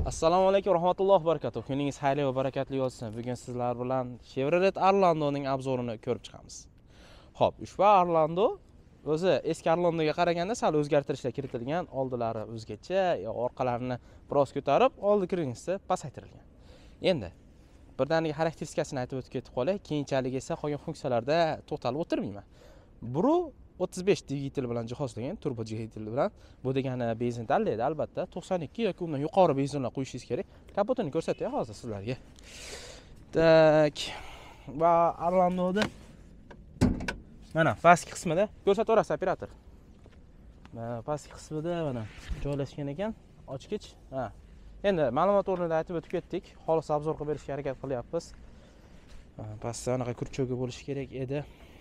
Assalomu alaykum rahmatullohi va barakatuh. Kuningiz xayrli va barakatli bo'lsin. Bugun sizlar bilan Chevrolet Orlando'ning obzorini ko'rib chiqamiz. Xo'p, ushbu Orlando o'zi eski Orlando'ga qaraganda sal o'zgartirishlar kiritilgan. Oldilari o'zgacha, orqalarini biroz ko'tarib, oldi kiringizda pasaytirilgan. Endi birdaniga xarakteristikasini aytib o'tib ketib qolay, keyinchalik esa qolgan funksiyalarda to'xtalib o'tirmayman. Bu 35 dvigatel bilan jihozlangan, turbo dvigatel bilan. Bu degani benzin tanlaydi albatta. 92 yoki undan yuqori benzinlar qo'yishingiz kerak. Kapotini ko'rsatay hozir sizlarga. Tak. Va Orlando'da mana pastki qismida ko'rsataverasiz operator. Mana pastki qismida mana joylashgan ekan, ochgich. Ha. Endi ma'lumot o'rnida aytib o'tib ketdik. Xolis obzor qilib berishga harakat qilyapmiz. Pastda anaqa kurchogi bo'lishi kerak edi.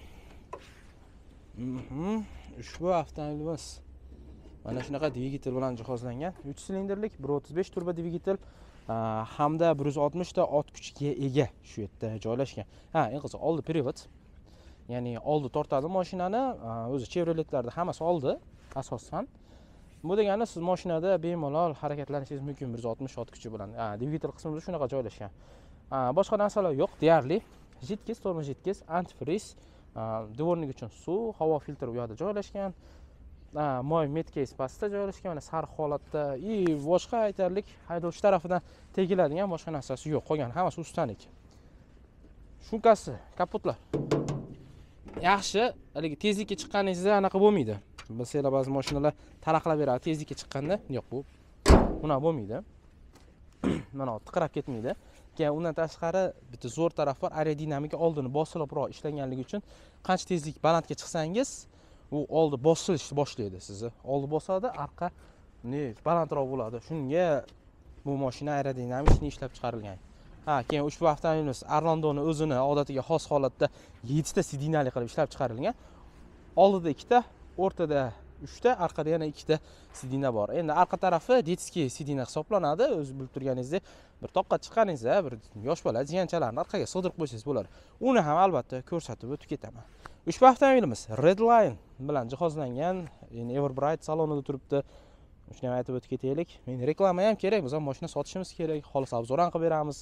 Ushbu avtomobilimiz mana shunaqa dvigatel bilan jihozlangan. 3 silindrlik 1.35 turbo dvigatel hamda 160 ta ot kuchiga ega shu yerda joylashgan. Eng qiziq oldi privod. Ya'ni oldi tortadi mashinani. O'zi Chevroletlarda hammasi oldi asosan. Bu degani siz mashinada bemalol harakatlanish mumkin 160 ot kuchi bilan. Dvigatel qismida shunaqa joylashgan. Boshqa narsalar yo'q deyarli. Jitkiz, tormoz jitkiz, antifriz, dvornik uchun suv, havo filtri u yoqda joylashgan. Moy medcase pastda joylashgan, mana sariq holatda. Boshqa aytarlik haydovchi tarafidan tegiladigan boshqa narsasi yo'q. Qolgan hammasi ustanik. Shumkasi, kapotlar. Yaxshi, haligi tezlikka chiqqaningizda anaqa bo'lmaydi. Masalan, ba'zi mashinalar taraqlab beradi tezlikka chiqqanda. Yo'q, bu unaqa bo'lmaydi. Mana tiqrab ketmaydi. Undan tashqari bitta zo'r taraf bor, aerodinamika oldini bosilibroq ishlanganligi uchun qancha tezlik balandga chiqsangiz, u oldi bosilishni boshlaydi sizni. Oldi bosadi, arqa balandroq bo'ladi. Shunga bu mashina aerodinamikni ishlab chiqarilgan. Keyin ushbu avtomobilimiz Orlando'ni o'zini odatiga xos holatda 7 ta sidinali qilib ishlab chiqarilgan. Oldida 2 ta, o'rtada 3 ta, orqada yana 2 ta sidina bor. Endi orqa tarafi detskiy sidina hisoblanadi. O'z bilib turganingizdek, bir toqqa chiqqaningizda bir yosh bola jiyanchalarni orqaga sig'dirib qo'ysangiz bo'ladi. Uni ham albatta ko'rsatib o'tib ketaman. Ushbu avtomobilimiz Redline bilan jihozlangan, ya'ni Everbright salonida turibdi. Shuni ham aytib o'tib ketaylik. Men reklama ham kerak, biz ham mashina sotishimiz kerak, xolis obzor ham qilib beramiz.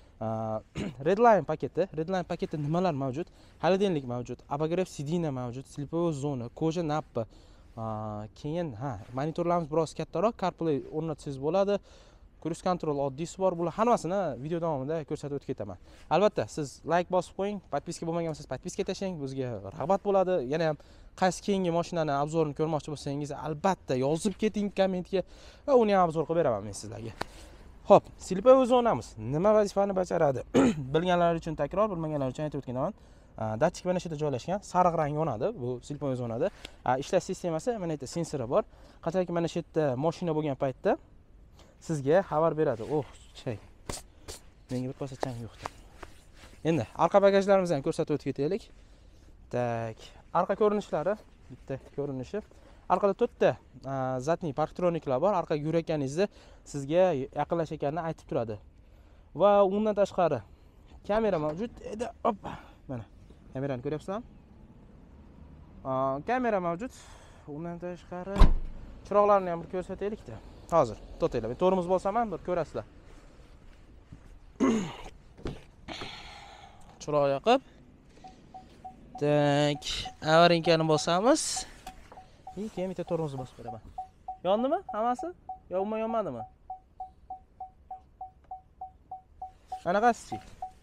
Redline paketi nimalar mavjud? Холодильник mavjud, обогрев sidina mavjud, слепой zona, koja nappa. Keyin monitorlarimiz biroz kattaroq, CarPlay o'rnatsangiz bo'ladi. Cruise control oddiysi bor. Bular hammasini video davomida ko'rsatib o'tib ketaman. Albatta, siz like bosib qo'ying, podpiska bo'lmagan bo'lsangiz podpiska tashlang, bizga rag'bat bo'ladi. Yana ham qaysi keyingi mashinani obzorini ko'rmoqchi bo'lsangiz, albatta yozib keting kommentga va uni ham obzor qilib beraman men sizlarga. Xo'p, слепой zonamiz nima vazifani bajaradi? Bilganlar uchun takror, bilmaganlar uchun aytib o'tganman. Datchik mana shu yerda joylashgan, sariq rang yonadi bu слепой zonada. Ishlash sistemasi mana yerda sensori bor. Qachonki mana shu yerda mashina bo'lgan paytda sizga xabar beradi. Menga bir kosa chang yo'q. Endi orqa bagajlarimizni ham ko'rsatib o'tib ketaylik. Tak, orqa ko'rinishlari, bitta ko'rinishi. Orqada 4 ta zatniy parktroniklar bor. Orqaga yurayotganingizda sizga yaqinlashayotganini aytib turadi. Va undan tashqari kamera mavjud edi. Mana kamerani ko'ryapsizlarmi? Kamera mavjud. Undan tashqari chiroqlarni ham bir ko'rsataylik-da. Hozir to'taylar. Men tormoz bo'lsam ham bir ko'rasizlar. Chiroq yoqib. Tak, avarinkani bosamiz. Keyin bitta tormozni bosib beraman. Yondimi hammasi? Yo, umuman yonmadimi? Anaqasi-chi?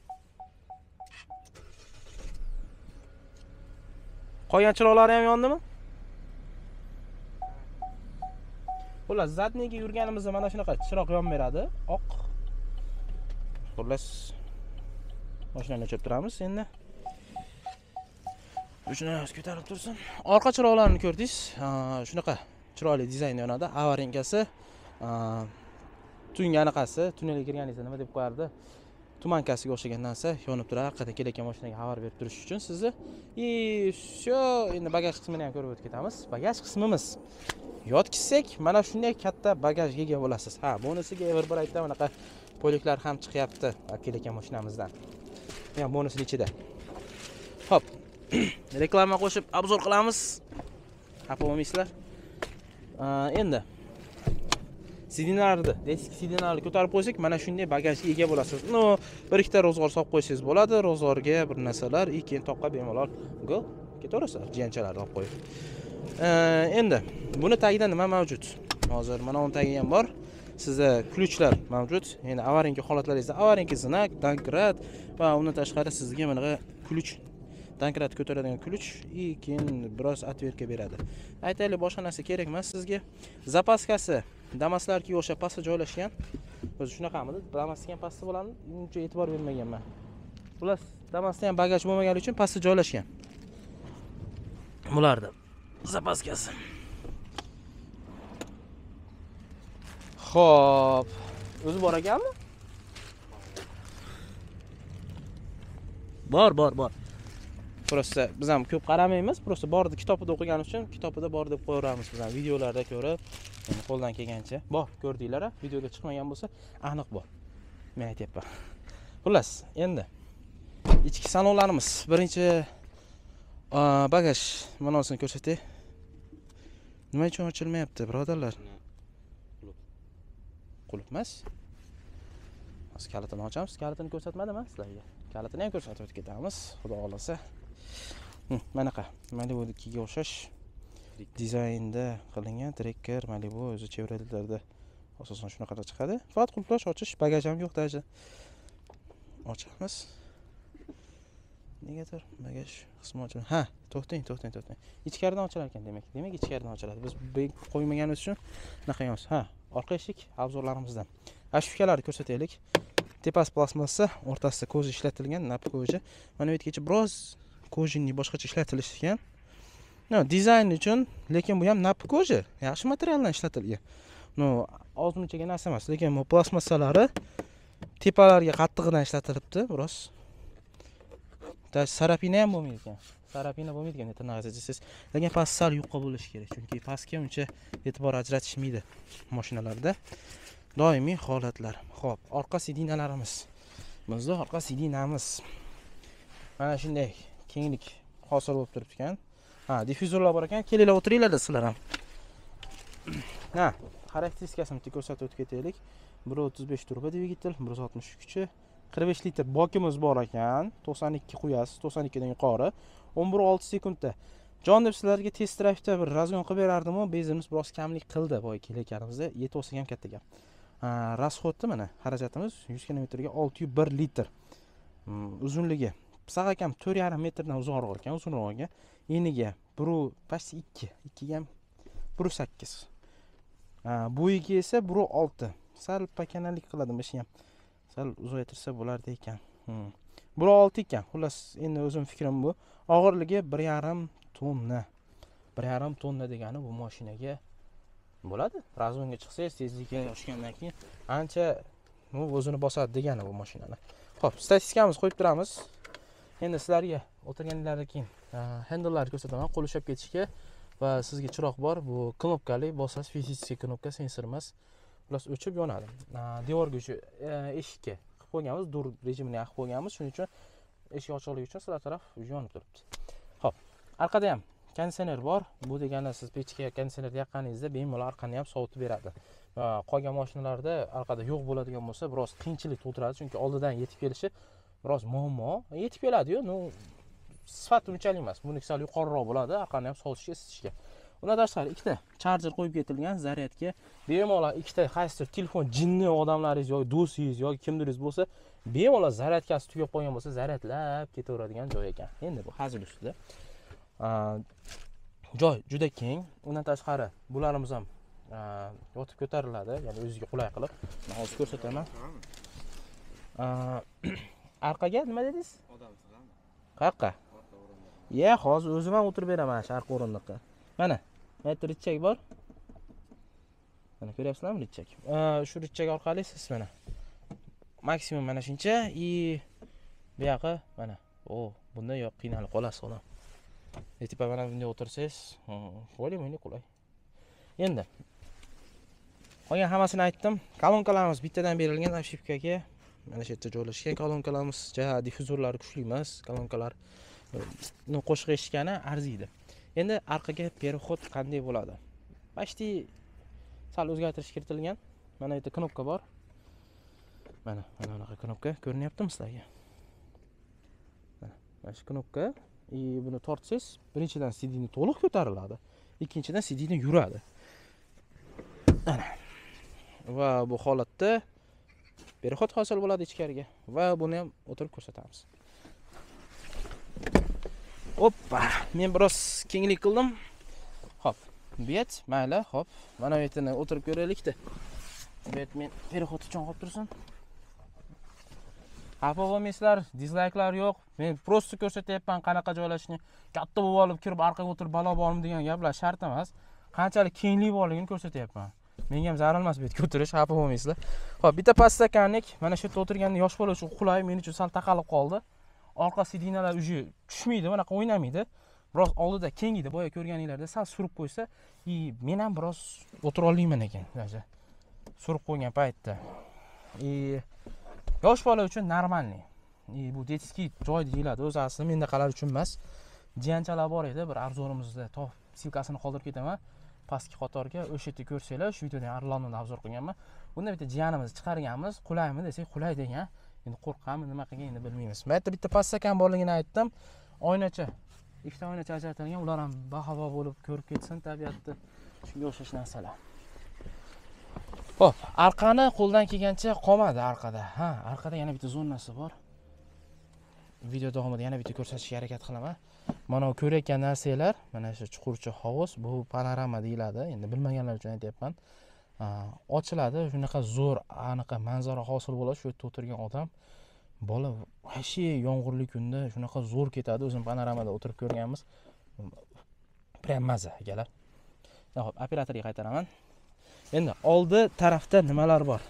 Qolgan chiroqlari ham yondimi? Xullas, zatniga yurganimizda mana shunaqa chiroq yon beradi, oq. Xullas, mashinani o'chirib turamiz endi. Shuni ko'tarib tursin. Orqa chiroqlarini ko'rdingiz. Shunaqa chiroyli dizayn yonadi. Avarinkasi, tungi anaqasi, tunnelga kirganingizda nima deb qo'yardi? Tumankasiga o'xshagan narsa yonib turadi. Orqadan kelayotgan mashinaga xabar berib turish uchun sizni. Endi bagaj qismini ham ko'rib o'tib ketamiz. Bagaj qismimiz yotkisak, mana shunday katta bagajga ega bo'lasiz. Bonusiga Everbrightda bunaqa poliklar ham chiqyapti kelayotgan mashinamizdan. Ham bonusning ichida. Xo'p. Reklama qo'shib obzor qilamiz. Xafa bo'lmaysizlar. Endi sidinlarni, eski sidinlarni ko'tarib qo'ysak, mana shunday bagajga ega bo'lasiz. No, bir ikkita rozg'or solib qo'ysangiz bo'ladi. Rozg'orga bir narsalar, keyin toqqa bemalol go ketaverasiz, jiyanchalarni olib qo'yib. Endi buni tagida nima mavjud? Hozir mana uni tagi ham bor. Sizda ключlar mavjud. Ya'ni avarinki holatlaringizda avarinki znak, dankrad va undan tashqari sizga mana ключ, dankrad ko'taradigan ключ, keyin biroz atvertka beradi. Aytaylik, boshqa narsa kerak emas sizga. Zapaskasi Damaslarga o'xshab pastga joylashgan. O'zi shunaqamidi? Damasga ham pastda bo'ladi. Uncha e'tibor bermaganman. Xullas, Damasda ham bagaj bo'lmagani uchun pastga joylashgan. Bularda zapaskasi. Xo'p, o'zi bor ekanmi? Bor. Prosta biz ham ko'p qaramaymiz, prosta bordi, kitobida o'qiganim uchun kitobida bor deb qo'yaveramiz. Biz ham videolarda ko'rib, qo'ldan kelgancha bor, ko'rdinglar, videoga chiqmagan bo'lsa, aniq bor. Men aytayapman. Xullas, endi ichki salonlarimiz. Birinchi bagaj manosini ko'rsatay. Nima uchun ochilmayapti, birodarlar? Qulf emas. Hozir kalitini ochamiz. Kalitini ko'rsatmadimmi sizlarga? Kalitini ham ko'rsatib ketamiz, xudo xolasa. Manaqa Malibu'nikiga o'xshash dizaynda qilingan Tracker Malibu o'zi Chevroletlarda asosan shunaqa chiqadi. Faqat qulflash, ochish, bagaj ham yo'q daji. Ochamiz. Negadir bagaj qismi ochiladi. Ha, to'xtang. Ichkaridan ochilar ekan demak. Demak ichkaridan ochiladi. Biz qo'ymaganimiz uchun bunaqa qilamiz. Ha, orqa eshik obzorlarimizdan. Ashufkalarni ko'rsataylik. Tepasi plastmassa, o'rtasida ko'zi ishlatilgan, nap ko'zi. Mana bu yergacha biroz kojinni boshqacha ishlatilgan. No, dizayn uchun, lekin bu ham nap koji, yaxshi materialdan ishlatilgan. No, ozmunchaga narsa emas, lekin bu plastmassalari tepalarga qattig'idan ishlatilibdi, biroz. Sarapina ham bo'lmaydi ekan. Sarapina bo'lmaydi ekan, tirnog'ingizni desangiz. Lekin past sal yuqqa bo'lishi kerak, chunki pastga uncha e'tibor ajratishmaydi mashinalarda. Doimiy holatlar. Xo'p, orqa sidinalarimiz. Bizda orqa sidinamiz mana shunday kenglik hosil bo'lib turibdi ekan. Ha, difyuzorlar bor ekan. Kelinglar o'tiringlar sizlar ham. Ha, xarakteristikasini ko'rsatib o'tib ketaylik. 1.35 turbo dvigatel, 160 kuchi, 45 litr bokimiz bor ekan. 92 qo'yasiz, 92 dan yuqori. 11.6 sekundda. Jon deb sizlarga test drive'da bir razgon qilib berardim-ku, bezimiz biroz kamlik qildi boya kelayotganimizda. Yetib olsak ham katta gap. Rasxodni mana xarajatimiz 100 kilometrga 601 litr. Uzunligi sag'akam 4,5 metrdan uzoqroq ekan, uzunroq ekan. Eniga 2 ham 1.8. Bo'yiga esa 1.6. Sal pakanalik qiladi mana ham. Sal uzaytirsa bo'lardi ekan. 1.6 ekan. Xullas, endi o'zim fikrim bu. Og'irligi 1,5 tonna. 1,5 tonna degani bu mashinaga bo'ladi. Razonga chiqsangiz, tezlikka oshgandan keyin ancha o'zini bosadi degani bu mashinani. Xo'p, statistikamiz qo'yib turamiz. Endi sizlarga o'tirganinglardan keyin handlelarni ko'rsataman, qo'l ushlab ketishga va sizga chiroq bor. Bu knopkali bosasiz, fizический knopka, sensor emas. Plus o'chib yonadi. Devorga eshikka qilib qo'yganmiz, dur rejimini qilib qo'yganmiz. Shuning uchun eshik ochiqligi uchun sizlar taraf yonib turibdi. Xo'p, orqada ham konditsioner bor. Bu degani siz pechga konditsioner yoqqaningizda bemalol orqani ham sovutib beradi. Qolgan mashinalarda orqada yo'q bo'ladigan bo'lsa, biroz qiyinchilik tug'diradi, chunki oldidan yetib kelishi biroz muammo. Yetib keladi-yu, sifat unchalik emas. Buniki sal yuqoriroq bo'ladi, orqani ham sovutishga, isitishga. Undan tashqari ikkita charger qo'yib ketilgan, zaryadga. Bemalol ikkita qaysidir telefon jinni odamlaringiz yoki do'stingiz yoki kimdiringiz bo'lsa, bemalol zaryadkasi tugab qolgan bo'lsa, zaryadlab ketaveradigan joy ekan. Endi bu hazil ustida. Joy juda keng. Undan tashqari bularimiz ham yotib ko'tariladi, ya'ni o'ziga qulay qilib. Men hozir ko'rsataman. Orqaga nima dedingiz? Odamsizlarmi? Qayerqa? Ya, hozir o'zim ham o'tirib beraman shu arqa o'rindiqqa. Mana, bu yerda richak bor. Mana ko'ryapsizlarmi richak? Shu richak orqali siz mana maksimum mana shuncha bu yoqqa mana. Bunda yo'q, qiynalib qolasiz odam. Yetib mana bunday o'tirsangiz, qo'ying qulay. Endi qolgan hammasini aytdim. Kolonkalarimiz bittadan berilgan ashifkaga. Mana shu yerda joylashgan kolonkalarimiz, difyuzorlari kuchli emas, kolonkalar qo'shiq eshitgani arziydi. Endi orqaga переход qanday bo'ladi? Почти sal o'zgartirish kiritilgan. Mana bu yerda knopka bor. Mana bunaqa knopka ko'rinyaptimi sizlarga? Mana shu knopka. Buni tortsangiz, birinchidan CD-ni to'liq ko'tariladi, ikkinchidan CD-ni yuradi. Mana. Va bu holatda perexod hosil bo'ladi ichkariga va buni ham o'tirib ko'rsatamiz. Hoppa, men biroz kenglik qildim. Hop, bet, mayli, hop. Mana bu yerda o'tirib ko'raylik-da. Bet men perexod uchun qolib tursin. Xafa bo'lmaysizlar, dizlayklar yo'q. Men prosta ko'rsatyapman qanaqa joylashni. Katta bo'lib olib kirib orqaga o'tirib balo bormi degan gaplar shart emas. Qanchalik kenglik borligini ko'rsatyapman. Menga ham zarar emas bu yerga o'tirish, xafa bo'lmaysizlar. Xo'p, bitta pastakanlik, mana shu yerda o'tirganda yosh bola uchun qulay, men uchun sal taqalib qoldi. Orqa sidinalar uji tushmaydi, bunaqa o'ynamaydi. Biroz oldida kengiydi, boya ko'rganinglarda sal surib qo'ysa, men ham biroz o'tira olmayman ekan, o'zi. Surib qo'ygan paytda. Yosh bola uchun normalniy. Bu detskiy joy deyiladi, o'zi aslida mendaqalar uchun emas. Jiyanchalar bor edi, bir arzonimizda top silkasini qoldirib ketaman. Pastki qatorga o'sha yerda ko'rsanglar, shu videoda Arlonni obzor qilganman. Bunda bitta jiyanimizni chiqarganmiz, qulaymi desak, qulay degan. Endi qo'rqammi, nima qilgan endi bilmaymiz. Men aytdim, bitta pastakan borligini aytdim. Oynacha, ikkita oynacha ajratilgan, ular ham bahavo bo'lib ko'rib ketsin tabiatni. Shunga o'xshash narsalar. Hop, arqani qo'ldan kelgancha qolmadi arqada. Ha, arqada yana bitta zonasi bor. Video davomida yana bitta ko'rsatishga harakat qilaman. Mana bu ko'rayotgan narsalar, mana shu chuqurcha hovuz, bu panorama deyiladi. Endi bilmaganlar uchun aytayapman. Ochiladi, shunaqa zo'r, aniq manzara hosil bo'ladi. Shu yerda o'tirgan odam bola vashi yomg'irli kunda shunaqa zo'r ketadi. O'zim panoramada o'tirib ko'rganmiz. Prям maza, akalar. Xo'p, operatorga qaytaraman. Endi oldi tarafda nimalar bor?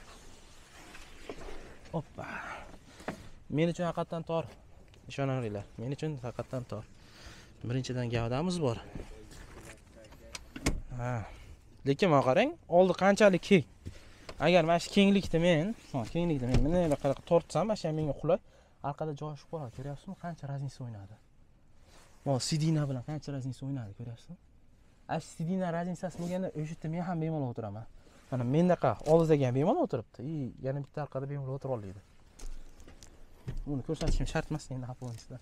Hoppa. Men uchun haqiqatan tor. Ishoninglar, men uchun haqiqatan tor. Birinchidan gavdamiz bor. Ha. Lekin mana qarang, oldi qanchalik keng. Agar mana shu kenglikda men mana qanaqa tortsam, mana shu menga qulay. Orqada joyishib qoladi, ko'ryapsizmi? Qancha razniya o'ynadi. Mana sidina bilan qancha razniya o'ynadi, ko'ryapsizmi? Sidina raznisasi bo'lganda o'sha yerda men ham bemalol o'tiraman. Mana mendaqa oldidagi ham bemalol o'tiribdi. Yana bitta orqada bemalol o'tira oladi. Buni ko'rsatishim shart emas, endi xafa bo'lmaysizlar.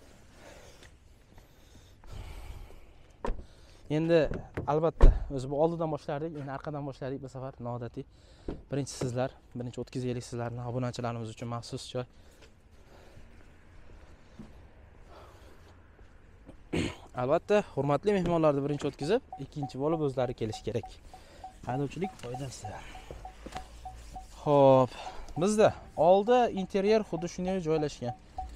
Endi albatta o'zi bu oldidan boshlardik, endi orqadan boshladik bu safar noodatiy. Birinchi sizlar, birinchi o'tkazaylik sizlarni obunachilarimiz uchun maxsus joy. Albatta, hurmatli mehmonlarni birinchi o'tkazib, ikkinchi bo'lib o'zlari kelish kerak. Haydovchilik foydasi. Xo'p, bizda oldi interyer xuddi shunday joylashgan.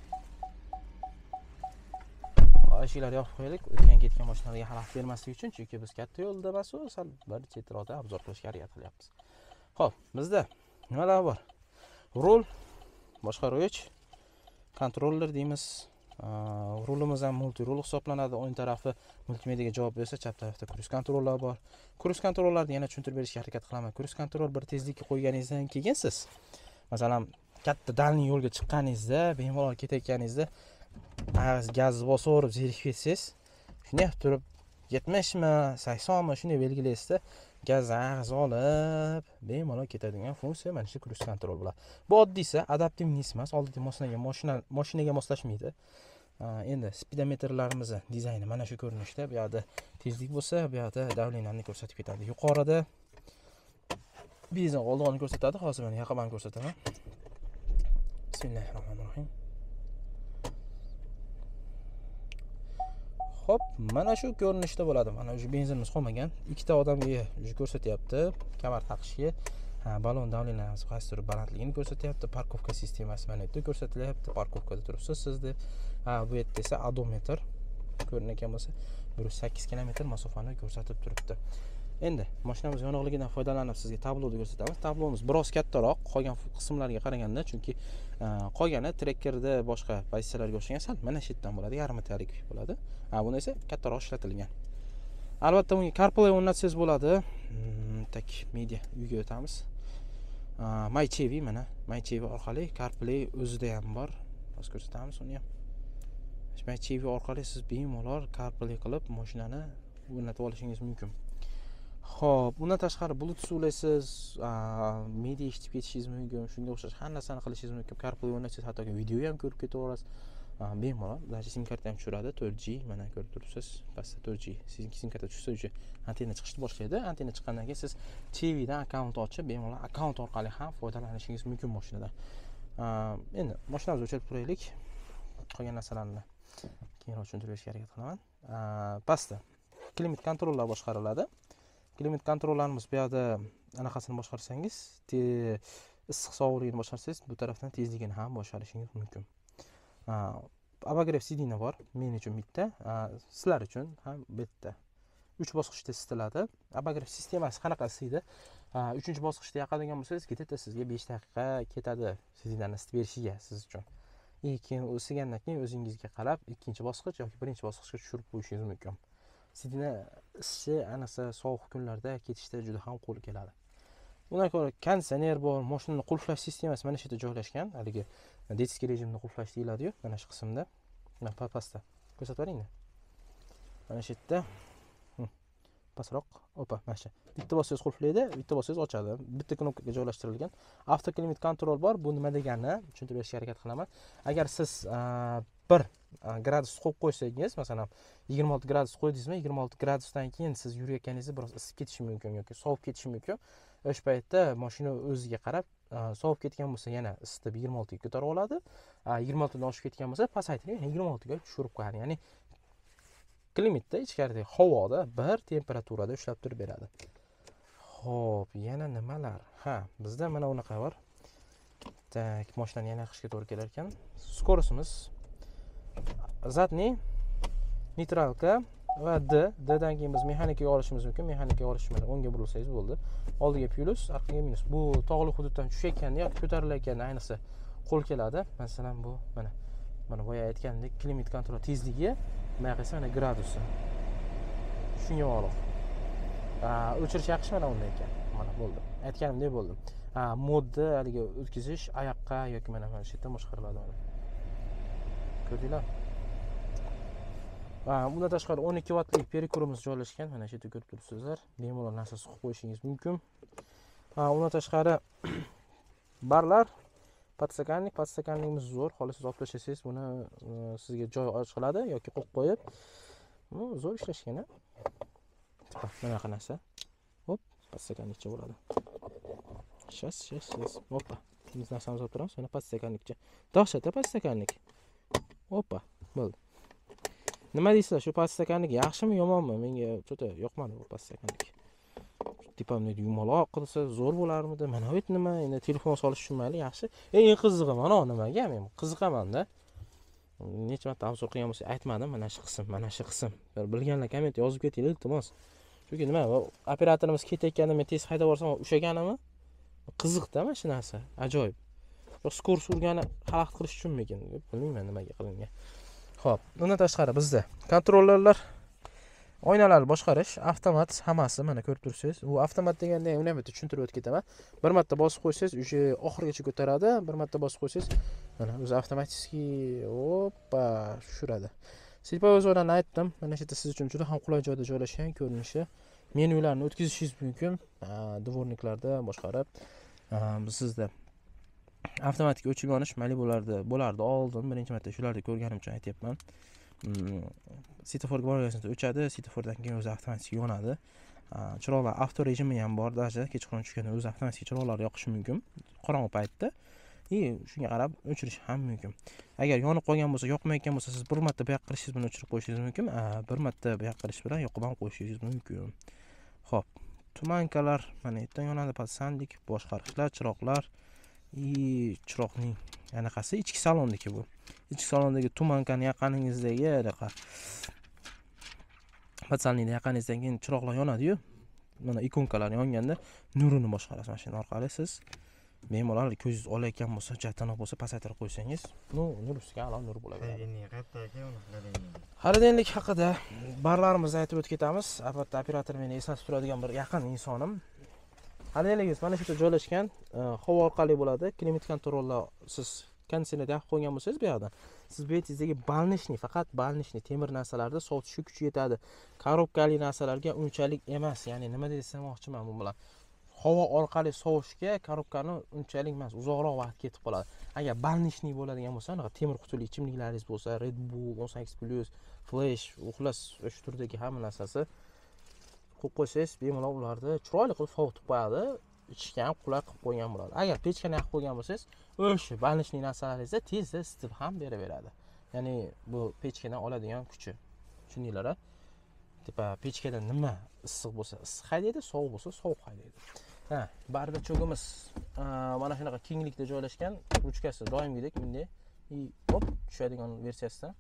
Eshiklarni yopib qo'yaylik, o'tgan-ketgan mashinalarga xalaqit bermaslik uchun, chunki biz katta yo'lda emas, sal bir chetroqda obzor qilishga harakat qilyapmiz. Xo'p, bizda nimalar bor? Rul, boshqaruvchi, kontroller deymiz. Rulimiz ham multi rul hisoblanadi. O'ng tarafi multimediyaga javob bersa, chap tarafda cruise kontrollar bor. Cruise kontrollarni yana tushuntirib berishga harakat qilaman. Cruise kontrol bir tezlikka qo'yganingizdan keyin siz, masalan, katta dalniy yo'lga chiqqaningizda, bemalol ketayotganingizda gazni bosib zerikib ketsangiz, shunday turib 70 mi, 80 mi shunday belgilaysizda, gaz ag'iz olib, bemalol ketadigan funksiya mana shu cruise kontrol bo'ladi. Bu oddiysi adaptivnis emas, oldingi mashinaga moslashmaydi. Endi speedometrlarimiz dizayni mana shu ko'rinishda. Bu yerda tezlik bo'lsa, bu yerda davleniyani ko'rsatib ketadi. Yuqorida benzin qoldig'ini ko'rsatadi. Hozir men yaqindan ko'rsataman. Bismillahirrohmanirrohim. Hop, mana shu ko'rinishda bo'ladi. Mana shu benzinimiz qolmagan. Ikkita odamga ko'rsatyapti. Kamar taqishga. Balon davleniyasi qaysi tur balandligini ko'rsatyapti. Parkovka sistemasi mana yerda ko'rsatilyapti. Parkovkada turibsiz siz deb. Bu yerda esa odometr ko'ringan bo'lsa 108 km masofani ko'rsatib turibdi. Endi mashinamiz yonog'ligidan foydalanib sizga tabloni ko'rsatamiz. Tablomiz biroz kattaroq qolgan qismlarga qaraganda, chunki qolgani trekkerda boshqa pozitsiyalarga o'xshagan sal mana shu yerdan bo'ladi, yarim metrlik bo'ladi. Bunda esa kattaroq ishlatilgan. Albatta unga CarPlay o'rnatsangiz bo'ladi. Tak media uyga o'tamiz. MyChevi mana MyChevi orqali CarPlay o'zida ham bor. Hozir ko'rsatamiz uni ham. MyChevi orqali siz bemalol CarPlay qilib mashinani o'rnatib olishingiz mumkin. Xo'p, undan tashqari Bluetooth ulaysiz, media eshitib ketishingiz mumkin, shunga o'xshash har narsani qilishingiz mumkin. CarPlay o'rnatsangiz hattoki video ham ko'rib ketaverasiz. Bemalol, даже sim karta ham tushiradi, 4G, mana ko'rib turibsiz. Pastda 4G. Sizning sim karta tushsa uchun antenna chiqishni boshlaydi. Antenna chiqqandan keyin siz TV dan akkaunt ochib, bemalol akkaunt orqali ham foydalanishingiz mumkin mashinadan. Endi mashinamizni o'chirib turaylik. Qolgan narsalarni keyinroq tushuntirib berishga harakat qilaman. Pastda klimat kontrollar boshqariladi. Klimat kontrollarimiz bu yerda anaqasini boshqarsangiz, issiq sovuqligini boshqarsangiz, bu tarafdan tezligini ham boshqarishingiz mumkin. Abagrev sidina bor, men uchun bitta, sizlar uchun ham bitta. 3 bosqichda isitiladi. Abagrev sistemasi qanaqa isitadi? 3-bosqichda yoqadigan bo'lsangiz, ketadi sizga 5 daqiqa ketadi sidinani isitib berishiga siz uchun. Keyin isigandan keyin o'zingizga qarab 2-bosqich yoki 1-bosqichga tushirib qo'yishingiz mumkin. Sidina isishi anasa sovuq kunlarda ketishda juda ham qo'l keladi. Bundan ko'ra konditsioner bor, mashinani qulflash sistemasi mana shu yerda joylashgan. Haligi detskiy rejimda qulflash deyiladi-yu, mana shu qismda. Mana pastda. Ko'rsatib beringda. Mana shu yerda pastroq, opa, mana shu. Bitta bossangiz qulflaydi, bitta bossangiz ochadi. Bitta knopkaga joylashtirilgan. Avtoklimat kontrol bor. Bu nima degani? Tushuntirib berishga harakat qilaman. Agar siz 1 gradus qo'yib qo'ysangiz, masalan 26 gradus qo'ydingizmi, 26 gradusdan keyin siz yurayotganingizda biroz isib ketishi mumkin yoki sovib ketishi mumkin. O'sha paytda mashina o'ziga qarab, sovib ketgan bo'lsa yana isitib 26 ga ko'tarib oladi. 26 dan oshib ketgan bo'lsa pasaytirib 26 ga tushirib qo'yadi. Ya'ni klimatda ichkaridagi havoda bir temperaturada ushlab turib beradi. Xo'p, yana nimalar? Bizda mana unaqa bor. Tak, mashinani yana qishga to'g'ri kelar ekan. Skorosimiz zadniy, neytralka va D'dan keyin biz mexanikaga olishimiz mumkin. Mexanikaga olish bilan o'ngga burilsangiz bo'ldi. Oldiga plus, orqaga minus. Bu tog'li hududdan tushayotganda yoki ko'tarilayotganda ayniqsa qo'l keladi. Masalan, bu mana boya aytgandek klimat kontrol tezligi, mana esa mana gradusi. Shunga bog'liq. O'chirish yaxshi mana unday ekan. Mana bo'ldi. Aytganimdek bo'ldi. Modni haligi o'tkazish oyoqqa yoki mana shu yerdan boshqariladi mana. Ko'rdinglar? Bundan tashqari 12 wattlik perikurimiz joylashgan. Mana shu yerda ko'rib turibsizlar. Bemalol narsa suqib qo'yishingiz mumkin. Undan tashqari barlar, podstakanligimiz zo'r. Xolos siz olib tashlasangiz, buni sizga joy ochiladi yoki qo'yib qo'yib. Zo'r ishlashgan. Mana bunaqa narsa. Hop, podstakanlikcha bo'ladi. Shas. Hoppa. Biz narsamizni olib turamiz, mana podstakanlikcha. Dahshat, podstakanlik. Hoppa, bo'ldi. Nima deysizlar, shu podstakanlik yaxshimi, yomonmi? Menga juda yoqmadi bu podstakanlik. Tipamni yumaloq qilsa zo'r bo'larmidi? Mana bu nima? Endi telefon solish uchun mayli, yaxshi. Eng qizig'i mana nimaga men qiziqaman-da. Necha marta obzor qilgan bo'lsa aytmadim, mana shu qism. Bilganlar komment yozib ketinglar, iltimos. Chunki nima, operatorimiz ketayotganda men tez haydab borsam, ushaganimi? Qiziqda mana shu narsa, ajoyib. Skor surgani xalaqit qilish uchunmikin? Bilmayman nimaga qilingan. Xo'p, undan tashqari bizda kontrollerlar, oynalar boshqarish, avtomat hammasi mana ko'rib turibsiz. Bu avtomat deganda uni ham bitta tushuntirib o'tib ketaman. Bir marta bosib qo'ysangiz, o'sha oxirigacha ko'taradi. Bir marta bosib qo'ysangiz, mana o'zi avtomatik hoppa tushiradi. Silpavozorlarni aytdim. Mana shu yerda siz uchun juda ham qulay joyda joylashgan ko'rinishi. Menyularni o'tkazishingiz mumkin. Dvorniklarda boshqarib, sizda avtomatik o'chib yonish bo'lardi oldin birinchi marta shularni ko'rganim uchun aytyapman. Svetoforga borganingizda o'chadi, svetofordan keyin o'zi avtomatik yonadi. Chiroqlar avto rejimi ham bor, даже kechqurun tushganda o'zi avtomatik chiroqlar yoqishi mumkin qorong'u paytda. Shunga qarab o'chirish ham mumkin. Agar yonib qolgan bo'lsa, yoqmayotgan bo'lsa, siz bir marta bu yoqqa qilishingiz bilan o'chirib qo'yishingiz mumkin. Bir marta bu yoqqa qilish bilan yoqib ham qo'yishingiz mumkin. Xo'p, tumankalar mana yerdan yonadi, pasandlik, boshqarishlar, chiroqlar. Chiroqning anaqasi ichki salondagi bu. Ichki salondagi tumankani yaqaningizdagi anaqa patsalnikni yaqiningizdan keyin chiroqlar yonadi-yu. Mana ikonkalar yonganda nurini boshqarasiz mashina orqali siz. Bemalol ko'zingiz olayotgan bo'lsa, jatanoq bo'lsa pasaytirib qo'ysangiz, nur ustiga a'lo nur bo'laveradi. Xaridorlik haqida barlarimizni aytib o'tib ketamiz. Albatta operator meni eslatib turadigan bir yaqin insonim. Xaridorligingiz mana shu yerda joylashgan, havo orqali bo'ladi. Klimat kontrollar siz konditsionerda yoqib qo'ygan bo'lsangiz bu yoqdan siz betizdagi balnishniy, faqat balnishniy temir narsalarda sovutishga kuchi yetadi. Korobkali narsalarga unchalik emas. Ya'ni nima demoqchiman bu bilan? Havo orqali sovishga korobkani unchalik emas, uzoqroq vaqt ketib qoladi. Agar balnishniy bo'ladigan bo'lsa, temir qutili ichimliklaringiz bo'lsa, Red Bull 18+, Flash, uxlas o'sha turdagi hamma narsasi qo'yib qo'ysangiz, bemalol ularni chiroyli qilib sovutib qo'yadi. Ichishga ham qulay qilib qo'ygan bo'ladi. Agar pechkani yoqib qo'ygan bo'lsangiz, o'sha balnishniy narsalaringizni tezda isitib ham beraveradi. Ya'ni bu pechkadan oladigan kuchi. Tushundinglar-a? Tipa pechkada nima issiq bo'lsa, issiq haydaydi, sovuq bo'lsa, sovuq haydaydi. Ha, bardachog'imiz mana shunaqa kenglikda joylashgan, ruchkasi doimgidek bunday hop tushadigan versiyasidan.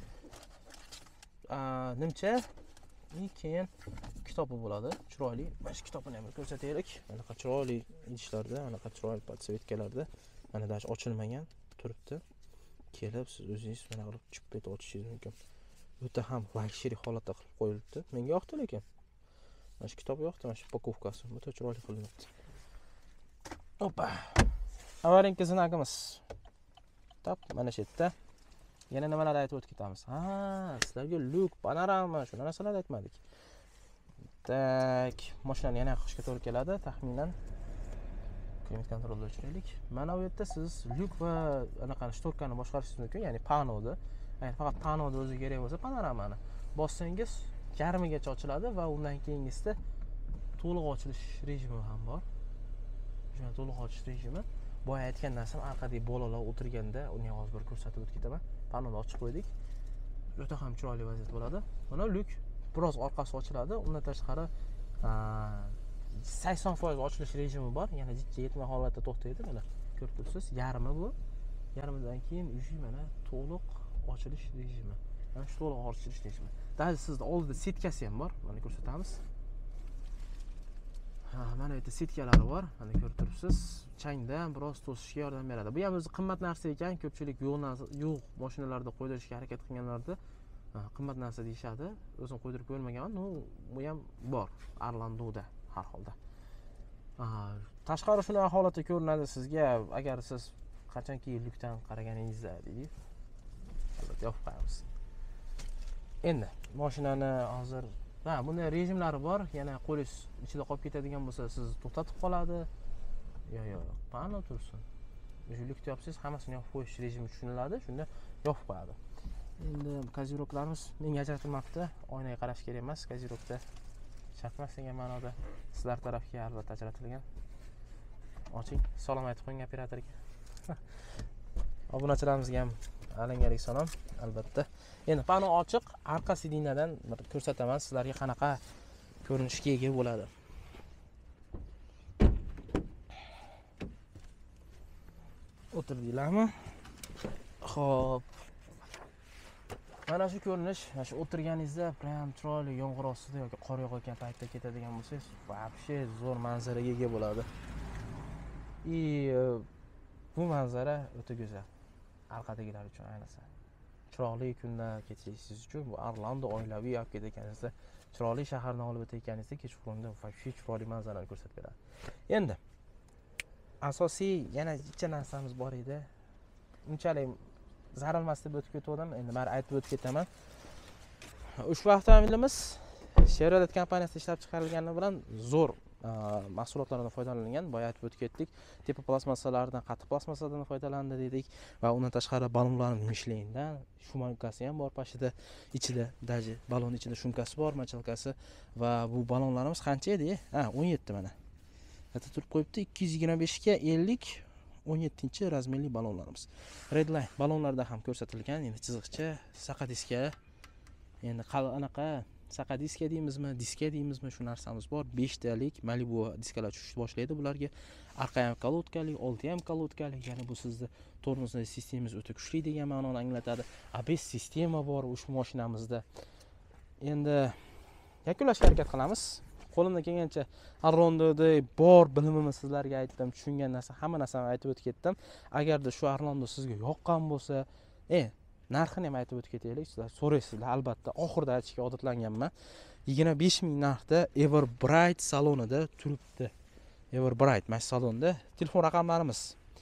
Nimcha keyin kitobi bo'ladi, chiroyli. Mana shu kitobni ham ko'rsataylik. Anaqa chiroyli idishlarda, anaqa chiroyli podsvetkalarda, mana dash ochilmagan turibdi. Kelib siz o'zingiz mana qilib chip etib ochishingiz mumkin. O'ta ham luxury holatda qilib qo'yilibdi. Menga yoqdi lekin. Mana shu kitob yoqdi, mana shu pakovkasi o'ta chiroyli qilinibdi. Opa. Avarinka znakimiz. Top mana shu yerda. Yana nimalar aytib o'tib ketamiz? Sizlarga luk, panorama, shu narsalarni aytmadik. Tak, mashinani yana qishga to'g'ri keladi, taxminan. Klimat kontrolni o'chiraylik. Mana bu yerda siz luk va anaqa shtorkani boshqarishingiz mumkin, ya'ni panoni. Agar faqat panoni o'zi kerak bo'lsa, panoramani bossangiz yarmigacha ochiladi va undan keyingisida to'liq ochilish rejimi ham bor. O'sha to'liq ochish rejimi. Boya aytgan narsam orqadagi bolalar o'tirganda uni hozir bir ko'rsatib o'tib ketaman. Panoni ochib qo'ydik. O'ta ham chiroyli vaziyat bo'ladi. Mana luk biroz orqasi ochiladi. Undan tashqari 80% ochilish rejimi bor. Yana yetma holatda to'xtaydi. Mana ko'rib turibsiz, yarmi bu. Yarmidan keyin uji mana to'liq ochilish rejimi. Mana shu to'liq ochilish rejimi. Даже sizda oldida setkasi ham bor. Mana ko'rsatamiz. Mana bu yerda setkalari bor. Mana ko'rib turibsiz. Changdan biroz to'sishga yordam beradi. Bu ham o'zi qimmat narsa ekan. Ko'pchilik yo'q mashinalarda qo'ydirishga harakat qilganlarda qimmat narsa deyshadi. O'zim qo'ydirib ko'rmaganman. Bu ham bor Arlando'da har holda. Tashqari shunday holatda ko'rinadi sizga, agar siz qachonki lukdan qaraganingizda deydi. Albatta yopib qo'yamiz. Endi mashinani hozir bunday rejimlari bor. Yana qo'lingiz ichida qolib ketadigan bo'lsa, siz to'xtatib qoladi. Yo'q, pano tursin. O'sha lukni yopsangiz, hammasini yopib qo'yish rejimi tushuniladi. Shunda yopib qo'yadi. Endi koziroklarimiz menga ajratilmoqda. Oynaga qarash kerak emas, kozirokda shart emas degan ma'noda sizlar tarafga albatta ajratilgan. Oching, salom aytib qo'ying operatorga. Obunachilarimizga ham alangalik salom, albatta. Endi pano ochiq, orqa sidinadan bir ko'rsataman sizlarga qanaqa ko'rinishga ega bo'ladi. O'tirdinglarmi? Xo'p. Mana shu ko'rinish, mana shu o'tirganingizda prям chiroyli yomg'ir ostida yoki qor yog'ayotgan paytda ketadigan bo'lsangiz, вообще zo'r manzaraga ega bo'ladi. Bu manzara o'ta go'zal. Orqadagilar uchun ayniqsa. Chiroyli kunda ketishingiz uchun bu Orlando oilaviy olib ketayotganingizda, chiroyli shahardan olib o'tayotganingizda kechqurunda вообще chiroyli manzarani ko'rsatib beradi. Endi asosiy yana ikkita narsamiz bor edi. Unchalik zarilmasdan deb o'tib ketdim. Endi men aytib o'tib ketaman. Ushbu avtomobilimiz Chevrolet kompaniyasida ishlab chiqarilgani bilan zo'r mahsulotlardan foydalanilgan. Boya aytib o'tib ketdik. Tepa plastmassalardan, qattiq plastmassadan foydalandi dedik va undan tashqari balonlarimiz Michelindan, shumkasi ham bor pashida, ichida daji balon ichida shumkasi bor, machalkasi va bu balonlarimiz qancha edi? 17 mana. Yerda turib qo'yibdi 225 ga 50 17-razmerli balonlarimiz. Redline balonlarda ham ko'rsatilgan, endi chiziqcha, saqa diska. Endi anaqa saqa diska deymizmi, diska deymizmi, shu narsamiz bor. 5 talik Malibu diskalar tushishni boshlaydi bularga. Orqa ham kolotkali, oldi ham kolotkali, ya'ni bu sizni tormozni sistemangiz o'ta kuchli degan ma'noni anglatadi. ABS sistema bor ushbu mashinamizda. Endi yakunlashga harakat qilamiz. Qo'limdan kelgancha Arlando'da bor bilimimni sizlarga aytdim, tushungan narsa, hamma narsani aytib o'tib ketdim. Agarda shu Arlando sizga yoqqan bo'lsa, narxini ham aytib o'tib ketaylik. Sizlar so'raysizlar, albatta. Oxirida aytishga odatlanganman. 25 ming narxda Everbright salonida turibdi. Everbright mana salonda. Telefon raqamlarimiz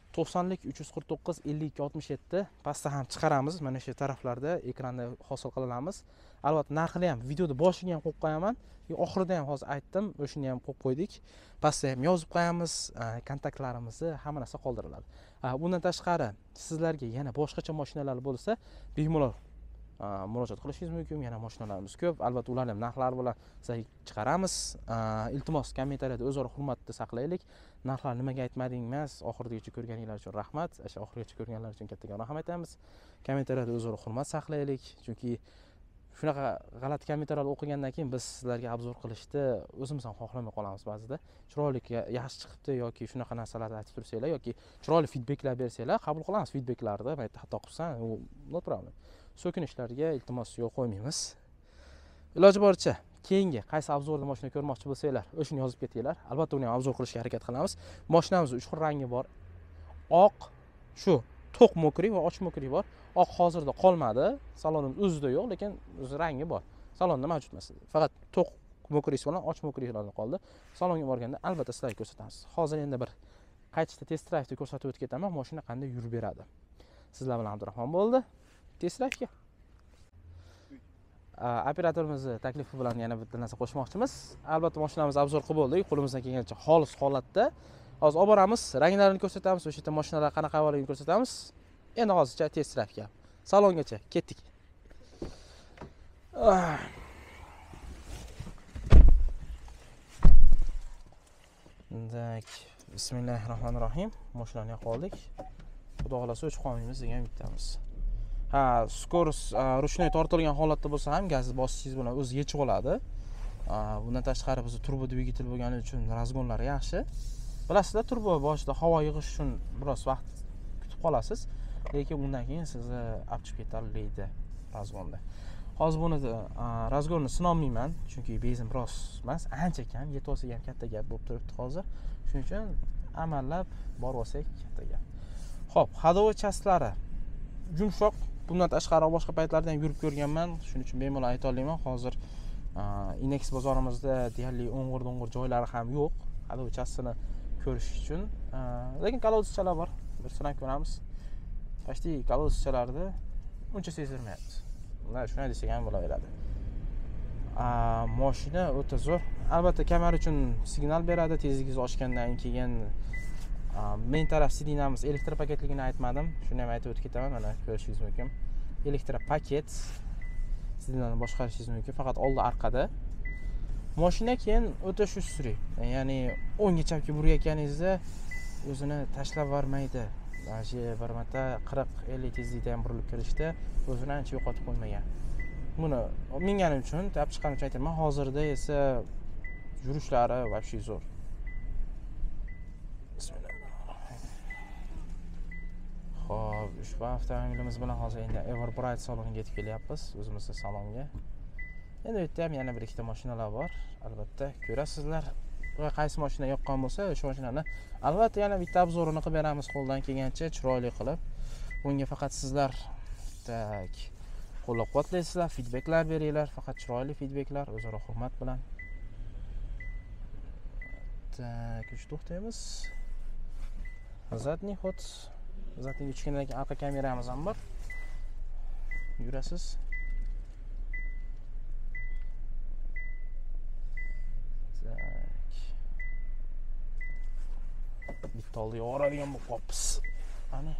90lik 349 52 67 pastda ham chiqaramiz. Mana shu taraflarda ekranda hosil qilamiz. Albatta narxini ham videoda boshiga ham qo'yib qo'yaman. Oxirida ham hozir aytdim, o'shini ham qo'yib qo'ydik. Pastda ham yozib qo'yamiz, kontaktlarimizni, hamma narsa qoldiriladi. Bundan tashqari sizlarga yana boshqacha mashinalar bo'lsa, bemalol murojaat qilishingiz mumkin. Yana mashinalarimiz ko'p. Albatta ularning ham narxlari bilan sizga chiqaramiz. Iltimos kommentariyada o'zaro hurmatni saqlaylik. Narxlar nimaga aytmading emas, oxirigacha ko'rganinglar uchun rahmat. O'sha oxirigacha ko'rganlar uchun kattakon rahmat aytamiz. Kommentariyada o'zaro hurmat saqlaylik, chunki shunaqa g'alati kommentariylar o'qigandan keyin biz sizlarga obzor qilishni o'zimiz ham xohlamay qolamiz ba'zida. Chiroyli yaxshi chiqibdi yoki shunaqa narsalarni aytib tursanglar yoki chiroyli feedbacklar bersanglar, qabul qilamiz feedbacklarni. Mayda xato qilsam, u no problem. So'kinishlarga iltimos yo'l qo'ymaymiz. Iloji boricha keyingi qaysi obzorli mashina ko'rmoqchi bo'lsanglar, o'shani yozib ketinglar. Albatta uni ham obzor qilishga harakat qilamiz. Mashinamizning 3 xil rangi bor. Oq, shu to'q mokriy va och mokriy bor. Oq hozirda qolmadi. Salonimiz o'zida yo'q, lekin o'z rangi bor. Salonda mavjud emas. Faqat to'q mokriysi bilan och mokriylarni qoldi. Salonga borganda albatta sizlarga ko'rsatamiz. Hozir endi bir qaytishda test drive'ni ko'rsatib o'tib ketaman. Mashina qanday yurib beradi. Sizlar bilan Abdurahmon bo'ldi. Test drive'ga. Operatorimizni taklifi bilan yana bitta narsa qo'shmoqchimiz. Albatta mashinamizni obzor qilib bo'ldik. Qo'limizdan kelgancha xolis holatda. Hozir olib boramiz, ranglarini ko'rsatamiz, o'sha yerda mashinalar qanaqa ahvolligini ko'rsatamiz. Endi hozircha test drive'ga. Salongacha ketdik. Tak, bismillahirrohmanirrohim. Mashinani qoldik. Xudo xolasa o'ch qolmaymiz degan bittamiz. Skorost ruchnoy tortilgan holatda bo'lsa ham gaz bosishingiz bilan o'zi yechib oladi. Bundan tashqari biz turbo dvigatel bo'lgani uchun razgonlari yaxshi. Bilasizlar, turbo boshida havo yig'ish uchun biroz vaqt kutib qolasiz, lekin undan keyin sizni olib ketadi razgonda. Hozir buni razgonni sinolmayman, chunki benzin biroz emas, ancha kam, yetib olsa ham katta gap bo'lib turibdi hozir. Shuning uchun amallab borib olsak katta gap. Xo'p, hadovoy chastlari yumshoq. Bundan tashqari boshqa paytlarda ham yurib ko'rganman, shuning uchun bemalol ayta olaman. Hozir Inex bozorimizda deyarli o'ng'ir joylari ham yo'q hadovoy chassini ko'rish uchun. Lekin kolodezchalar bor. Bir sinab ko'ramiz. Почти kolodezchalarda uncha sezilmayapti. Bunlar shunday desak ham bo'laveradi. Mashina o'ta zo'r. Albatta kamar uchun signal beradi. Tezligingiz oshgandan keyin men taraf sidinamiz elektropaketligini aytmadim. Shuni ham aytib o'tib ketaman. Mana ko'rishingiz mumkin. Elektropaket sidinani boshqarishingiz mumkin, faqat oldi orqada. Mashina keyin o'ta shustriy. Ya'ni o'ngga chapga burayotganingizda o'zini tashlab yubormaydi. Mana bir marta 40-50 tezlikda ham burilib kirishda o'zini ancha yo'qotib qo'ymagan. Buni minganim uchun, olib chiqqanim uchun aytaman. Hozirda esa yurishlari вообще zo'r. Xo'p, ushbu avtomobilimiz bilan hozir endi Everbright saloniga yetib kelyapmiz, o'zimizning salonga. Endi bu yerda ham yana bir ikkita mashinalar bor. Albatta ko'rasizlar. Va qaysi mashina yoqqan bo'lsa, o'sha mashinani albatta yana bitta obzorini qilib beramiz qo'ldan kelgancha chiroyli qilib. Bunga faqat sizlar tak qo'llab-quvvatlaysizlar, feedbacklar beringlar, faqat chiroyli feedbacklar, o'zaro hurmat bilan. Tak, uch to'xtaymiz. Задний ход. Zaten kichkinadagi arqa kameramiz ham bor. Yurasiz. Tak. Bitta oldiga boradigan bo'lib qopmiz. Ana.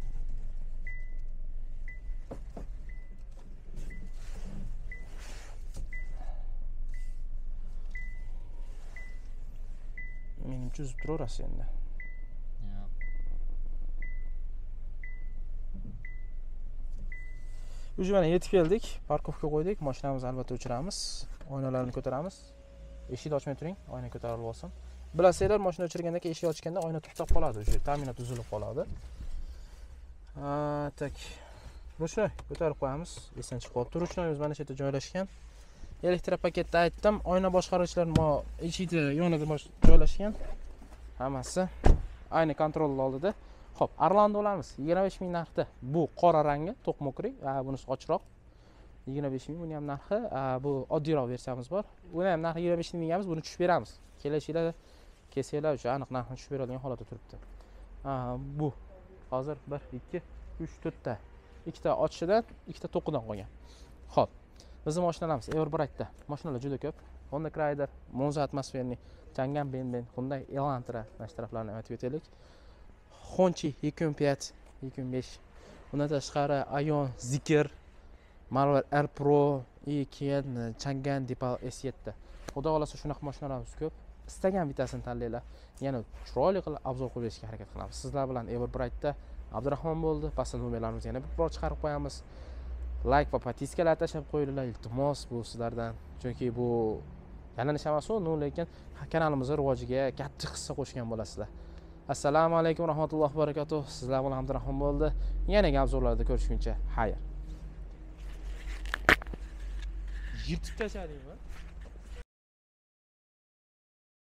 Menimcha uzib turaverasiz endi. Уже mana yetib keldik, parkovga qo'ydik, mashinamizni albatta o'chiramiz, oynalarni ko'taramiz. Eshikni ochmay turing, oyna ko'tarilib olsin. Bilasizlar, mashina o'chirgandan keyin eshik ochganda oyna to'xtab qoladi, o'sha ta'minot uzilib qoladi. Tak. Ruchnoy ko'tarib qo'yamiz. Esdan chiqib qolibdi. Ruchnoyimiz mana shu yerda joylashgan. Elektropaketda aytdim, oyna boshqaruvchilar eshikni yonida joylashgan. Hammasi ayni kontrol oldida. Xo'p, Arlando olamiz. 25 ming narxda. Bu qora rangi, to'q mokriy, bunisi ochiqroq. 25 ming, buni ham narxi, bu oddiyroq versiyamiz bor. Buni ham narxi 25 ming beramiz, buni tushib beramiz. Kelishinglar, kelsanglar o'sha aniq narxni tushib beradigan holatda turibdi. Bu hozir 1 2 3 4 ta. Ikkita ochishidan, ikkita to'qidan qolgan. Xo'p. Bizning mashinalarimiz Everbright'da. Mashinalar juda ko'p. Honda Rider, Monza atmosferniy, Changan Benben, Hyundai Elantra mana shu taraflarni aytib o'taylik. Honchi 2005, 2005. Undan tashqari Ion, Zikr, Marvel R Pro, keyin Changan Depal S7. Xudo xolasa shunaqa mashinalarimiz ko'p. Istagan bittasini tanlanglar. Yana chiroyli qilib obzor qilib berishga harakat qilamiz. Sizlar bilan Everbright'da Abdurahmon bo'ldi. Pastda nomerlarimizni yana bir bor chiqarib qo'yamiz. Like va podpiskalar tashlab qo'yinglar, iltimos bu sizlardan. Chunki bu yalinish emas u, lekin kanalimizning rivojiga katta hissa qo'shgan bo'lasizlar. Assalomu alaykum rahmatullohi va barakatuh. Sizlar bilan Abdurahmon bo'ldi. Yangi obzorlarda ko'rishguncha, xayr. Yirtib tashladingmi?